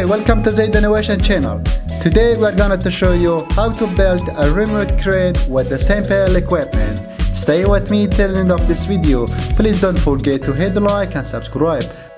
Hey, welcome to Zayd Innovation channel. Today we're going to show you how to build a remote crane with the simple equipment. Stay with me till the end of this video. Please don't forget to hit the like and subscribe.